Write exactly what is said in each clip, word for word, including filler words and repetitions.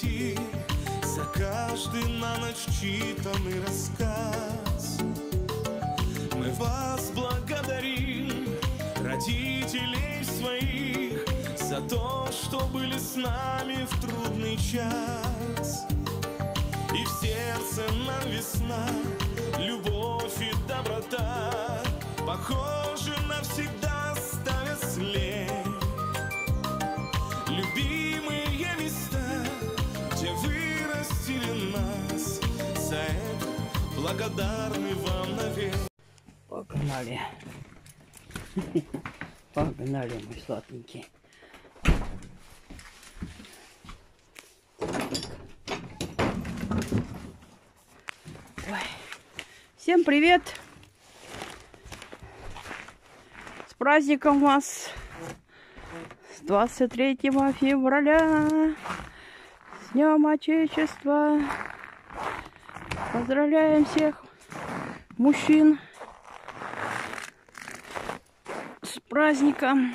пройти за каждый на ночь читанный рассказ. Мы вас благодарим, родителей своих, за то, что были с нами в трудный час. И в сердце нам весна, любовь и доброта, похоже, навсегда оставят след. Любимые места, где вырастили нас, за это благодарны вам навек. Погнали. Погнали, мой сладенький. Ой. Всем привет! С праздником вас! С двадцать третьего февраля! С Днем Отечества! Поздравляем всех мужчин с праздником!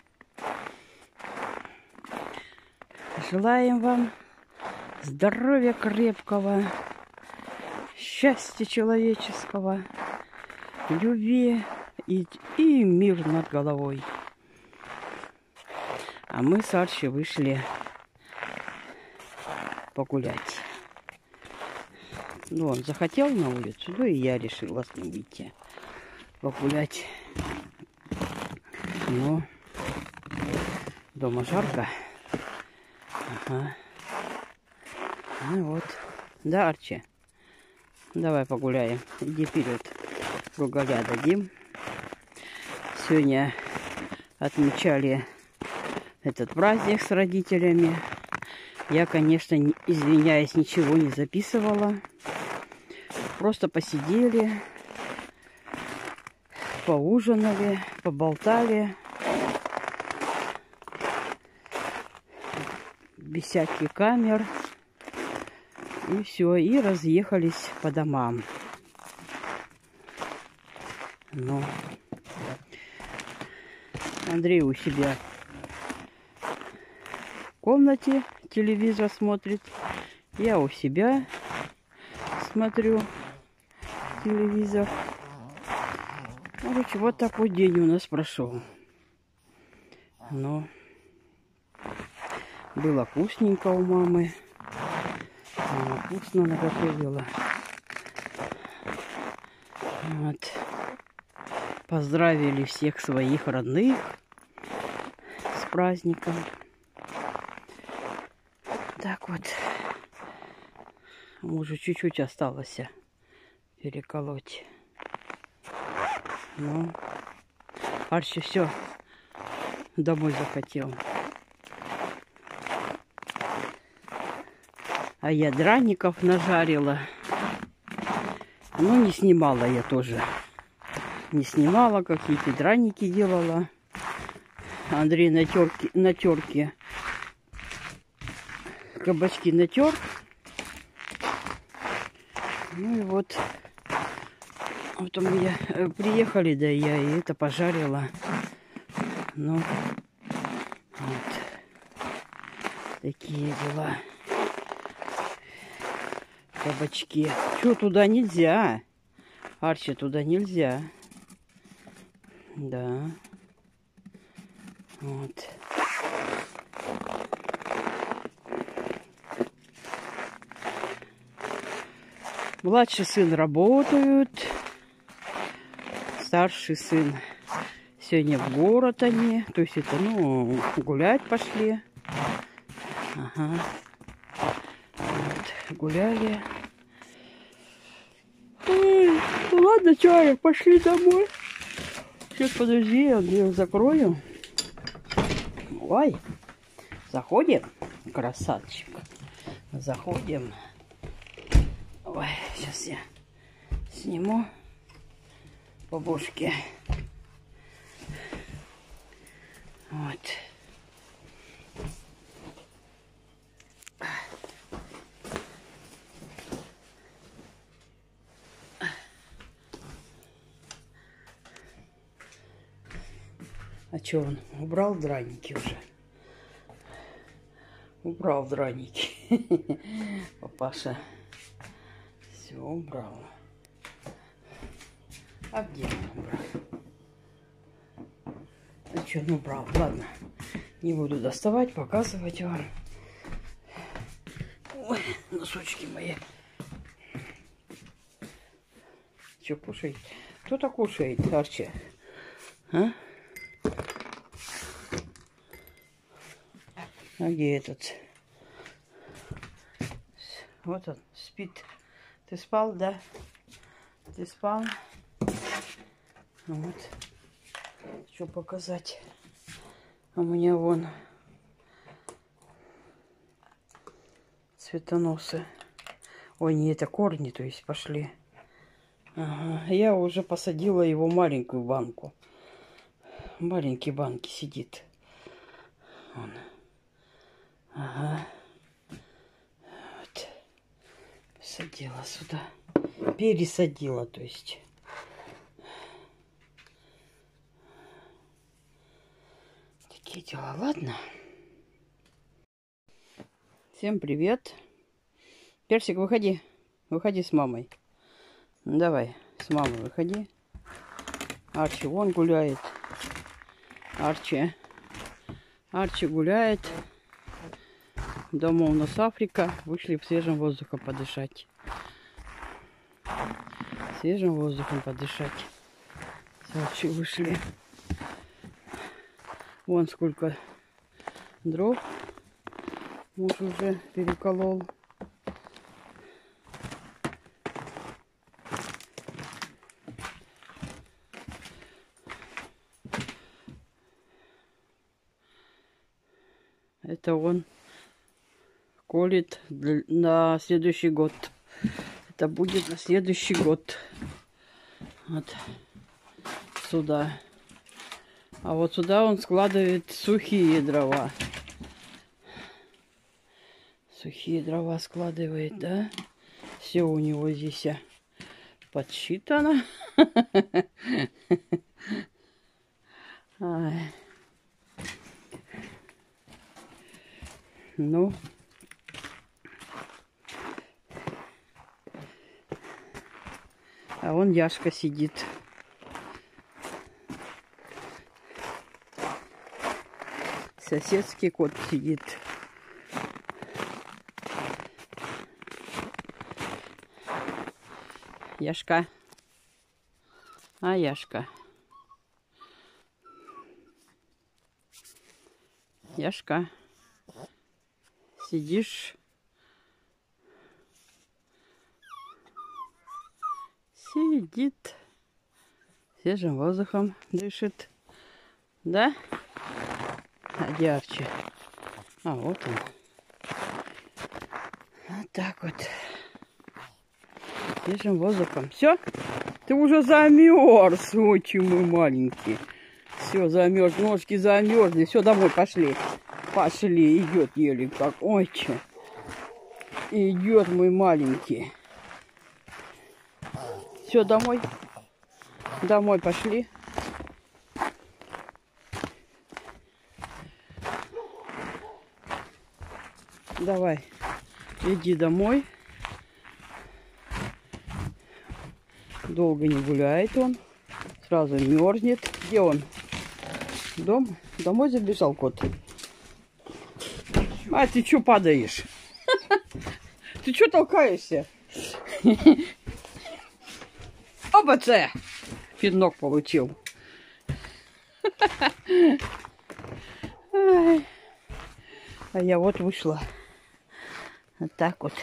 Желаем вам здоровья крепкого, счастья человеческого, любви и, и мир над головой. А мы с Арчи вышли погулять. Ну, он захотел на улицу, ну и я решила с ним выйти погулять. Но дома жарко. Ага. Ну вот. Да, Арчи? Давай погуляем. Иди вперед. Гуголя дадим. Сегодня отмечали этот праздник с родителями. Я, конечно, извиняюсь, ничего не записывала. Просто посидели, поужинали, поболтали. Без всяких камер. И все, и разъехались по домам. Ну, Андрей у себя в комнате телевизор смотрит. Я у себя смотрю телевизор. Короче, вот такой день у нас прошел. Но было вкусненько у мамы. Она вкусно наготовила. Вот. Поздравили всех своих родных с праздником. Так вот. Мужу чуть-чуть осталось переколоть. Ну, Арчи все домой захотел. А я драников нажарила. Ну, не снимала я тоже. Не снимала, какие-то драники делала. Андрей на терке, на терке кабачки натер. Ну и вот. Вот у меня приехали, да я и это пожарила. Ну, вот. Такие дела. Кабачки. Что, туда нельзя? Арчи, туда нельзя. Да. Вот. Младший сын работают. Старший сын сегодня в город они. То есть это, ну, гулять пошли. Ага. Вот, гуляли. Ой, ну ладно, чай, пошли домой. Сейчас, подожди, я дверь закрою. Ой, заходим, красавчик. Заходим. Ой, сейчас я сниму побушки. Вот. А что он? Убрал драники уже? Убрал драники. Папаша все убрал. А где он убрал? А что он убрал? Ладно, не буду доставать, показывать вам. Ой, носочки мои. Что кушает? Кто-то кушает, Арчи. А? А где этот? Вот он, спит. Ты спал, да? Ты спал? Вот. Что показать? У меня вон цветоносы. Ой, не это корни, то есть пошли. Ага. Я уже посадила его в маленькую банку. В маленькой банке сидит. Вон. Ага. Вот. Посадила сюда. Пересадила, то есть. Такие дела. Ладно. Всем привет. Персик, выходи. Выходи с мамой. Давай, с мамой выходи. Арчи вон гуляет. Арчи. Арчи гуляет. Дома у нас Африка. Вышли в свежем воздухе подышать. Свежим воздухом подышать. С Арчи вышли. Вон сколько дров муж уже переколол. Это он колет на следующий год. Это будет на следующий год. Вот сюда. А вот сюда он складывает сухие дрова. Сухие дрова складывает, да? Все у него здесь подсчитано. Ну, а вон Яшка сидит. Соседский кот сидит. Яшка. А, Яшка. Яшка. Сидишь. Сидит. Свежим воздухом дышит. Да? А где Арчи? А, вот он. Вот так вот. Свежим воздухом. Все? Ты уже замерз, очень мой маленький. Все, замерз, ножки замерзли. Все, домой пошли. Пошли, идет еле как. Ой, че. Идет мой маленький. Все, домой. Домой пошли. Давай, иди домой. Долго не гуляет он. Сразу мерзнет. Где он? Дом? Домой забежал кот. А ты что падаешь? Ты что толкаешься? Опа-це! Пинок получил. А я вот вышла. Вот так вот.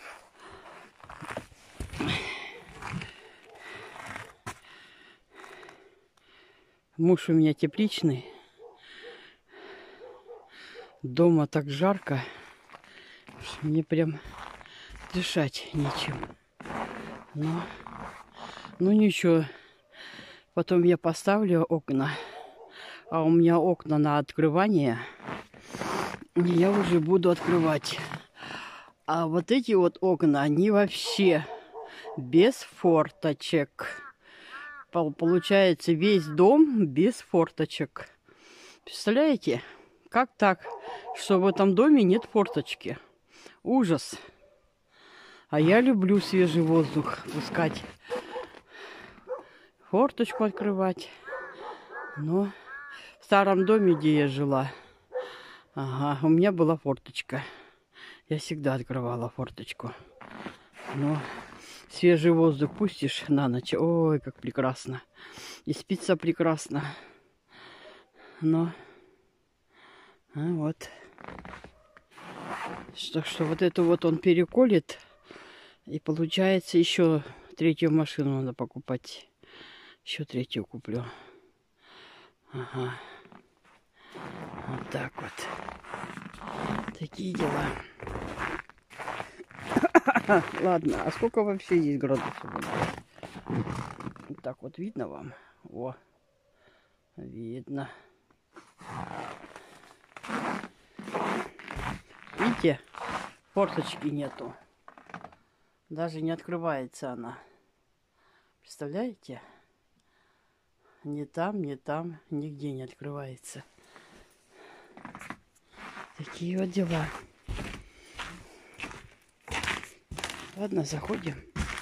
Муж у меня тепличный. Дома так жарко, что мне прям дышать нечем. Но, ну ничего. Потом я поставлю окна. А у меня окна на открывание. Я уже буду открывать. А вот эти вот окна, они вообще без форточек. Получается, весь дом без форточек. Представляете? Как так, что в этом доме нет форточки? Ужас. А я люблю свежий воздух пускать. Форточку открывать. Но в старом доме, где я жила, ага, у меня была форточка. Я всегда открывала форточку. Но свежий воздух пустишь на ночь. Ой, как прекрасно. И спится прекрасно. Но а вот. Что, что вот это вот он переколет. И получается еще третью машину надо покупать. Еще третью куплю. Ага. Вот так вот. Такие дела. Ладно, а сколько вообще здесь градусов? Вот так вот видно вам? О, видно. Видите, форточки нету. Даже не открывается она. Представляете? Ни там, ни там, нигде не открывается. Такие вот дела. Ладно, заходим.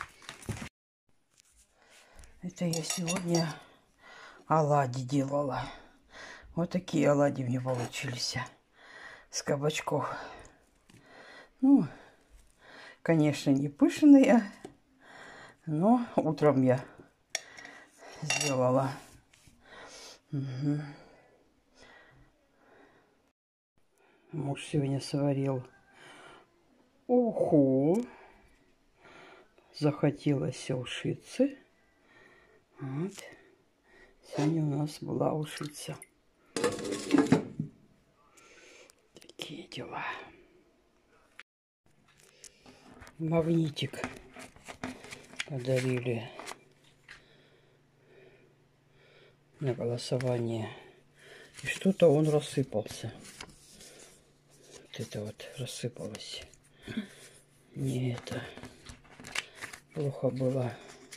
Это я сегодня оладьи делала. Вот такие оладьи мне получились. С кабачков. Ну, конечно, не пышные. Но утром я сделала. Угу. Муж сегодня сварил уху. Захотелось ушицы. Вот. Сегодня у нас была ушица. Такие дела. Магнитик подарили на голосование. И что-то он рассыпался. Вот это вот рассыпалось. Не это. Плохо было.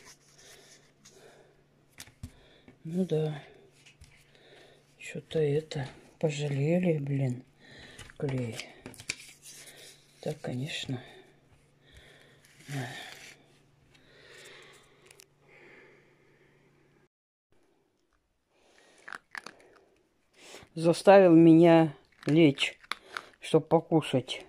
Ну да. Что-то это. Пожалели, блин. Клей. Так, конечно. Заставил меня лечь, чтобы покушать.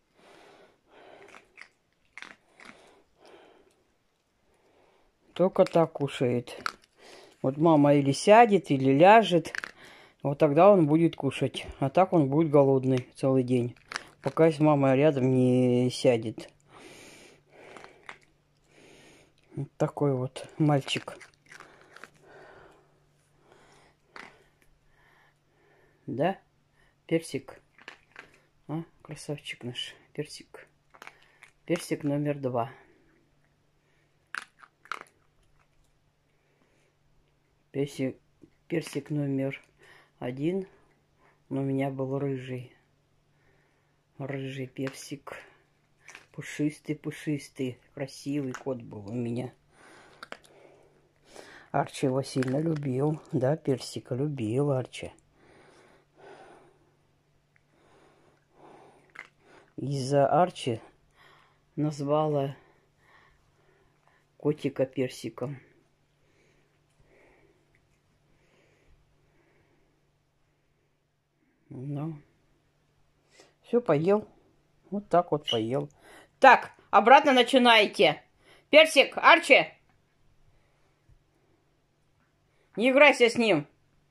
Только так кушает. Вот мама или сядет, или ляжет. Вот тогда он будет кушать. А так он будет голодный целый день. Пока с мамой рядом не сядет. Вот такой вот мальчик. Да? Персик. А, красавчик наш. Персик. Персик номер два. Персик, персик номер один. Но у меня был рыжий. Рыжий персик. Пушистый-пушистый. Красивый кот был у меня. Арчи его сильно любил. Да, персика любил Арчи. Из-за Арчи назвала котика персиком. Ну, все, поел. Вот так вот поел. Так, обратно начинаете. Персик, Арчи. Не играйся с ним.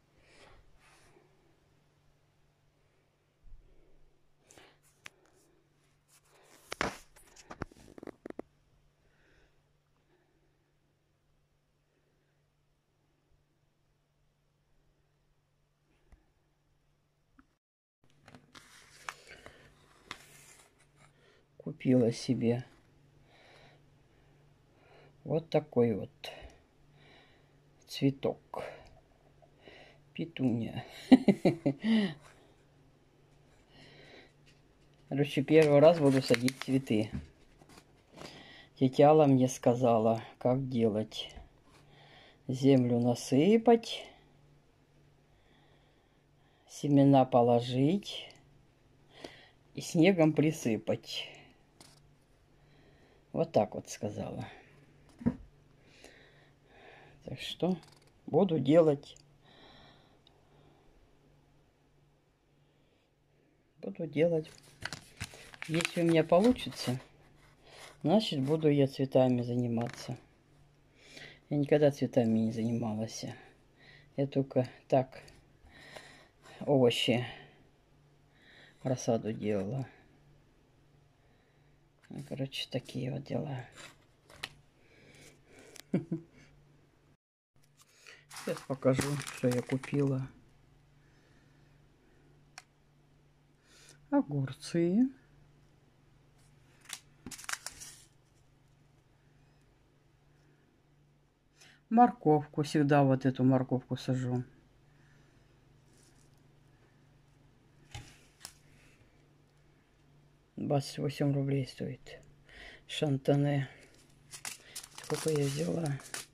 Купила себе вот такой вот цветок. Петуния. Короче, первый раз буду садить цветы. Тетя Алла мне сказала, как делать. Землю насыпать, семена положить и снегом присыпать. Вот так вот сказала. Так что буду делать. Буду делать. Если у меня получится, значит, буду я цветами заниматься. Я никогда цветами не занималась. Я только так овощи, рассаду делала. Ну, короче, такие вот дела. Сейчас покажу, что я купила. Огурцы. Морковку. Всегда вот эту морковку сажу. двадцать восемь рублей стоит. Шантане. Сколько я взяла?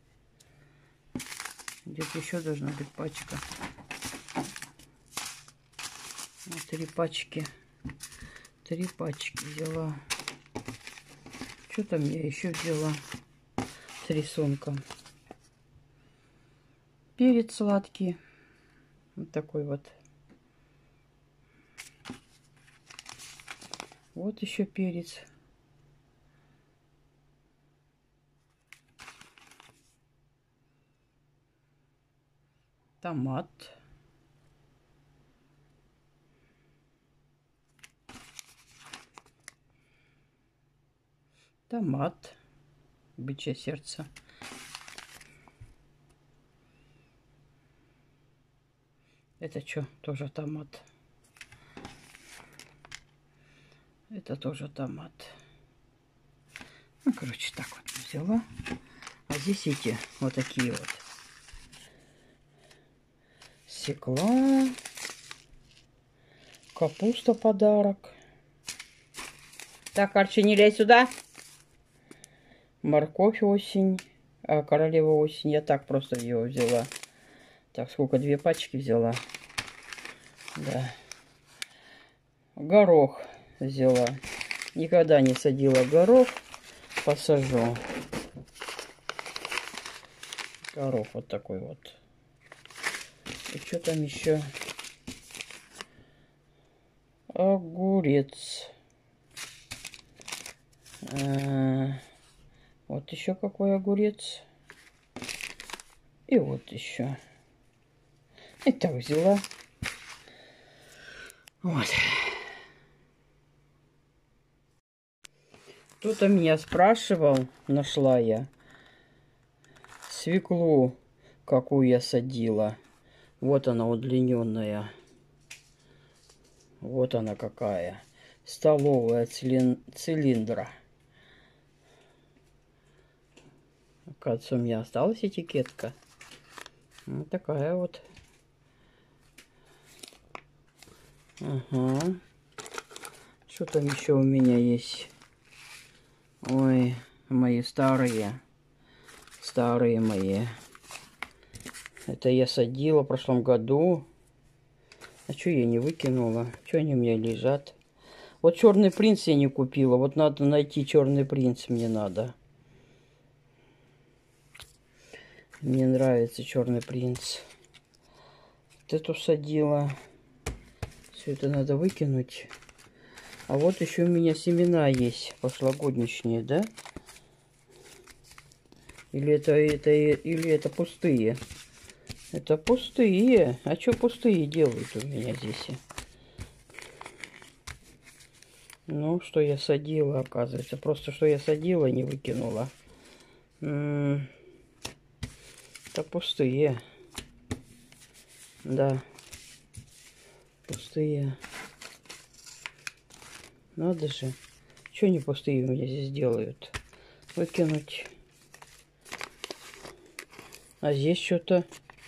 Где-то еще должна быть пачка. Вот три пачки. Три пачки взяла. Что там я еще взяла? С рисунком. Перец сладкий. Вот такой вот. Вот еще перец. Томат. Томат. Бычье сердце. Это что? Тоже томат. Это тоже томат. Ну, короче, так вот взяла. А здесь эти вот такие вот. Свекла. Капуста подарок. Так, Арчи, не лезь сюда. Морковь осень. А королева осень. Я так просто его взяла. Так, сколько? Две пачки взяла. Да. Горох взяла. Никогда не садила горох. Посажу. Горох вот такой вот. И что там еще? Огурец. А, вот еще какой огурец. И вот еще. И так взяла. Вот. Кто-то меня спрашивал, нашла я свеклу, какую я садила. Вот она удлиненная. Вот она какая. Столовая цилин... цилиндра. Оказывается, у меня осталась этикетка. Вот такая вот. Ага. Что там еще у меня есть? Ой, мои старые. Старые мои. Это я садила в прошлом году. А что я не выкинула? Что они у меня лежат? Вот черный принц я не купила. Вот надо найти черный принц, мне надо. Мне нравится черный принц. Вот эту садила. Все это надо выкинуть. А вот еще у меня семена есть прошлогодние, да? Или это, это, или это пустые? Это пустые. А что пустые делают у меня здесь? Ну, что я садила, оказывается. Просто что я садила, не выкинула. М-м, это пустые. Да. Пустые. Надо же. Что они пустые у меня здесь делают? Выкинуть. А здесь что-то...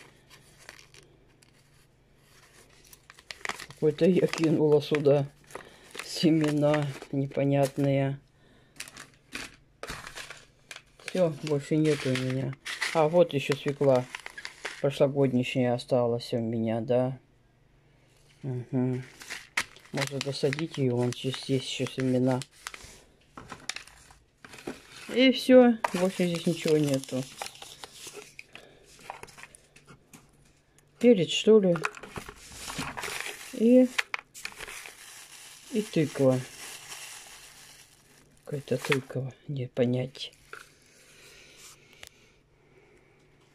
Какой-то я кинула сюда семена непонятные. Все, больше нет у меня. А, вот еще свекла прошлогодняя осталась у меня, да. Угу. Можно досадить ее, вон здесь есть еще семена. И все, больше здесь ничего нету. Перец, что ли? И, и тыква. Какая-то тыква, не понять.